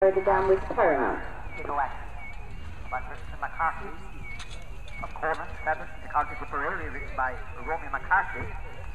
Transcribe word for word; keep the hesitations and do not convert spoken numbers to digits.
The dam was paramount. Ego Act by Mister McCarthy of Corman, seven, the County Tipperary, written by Romeo McCarthy,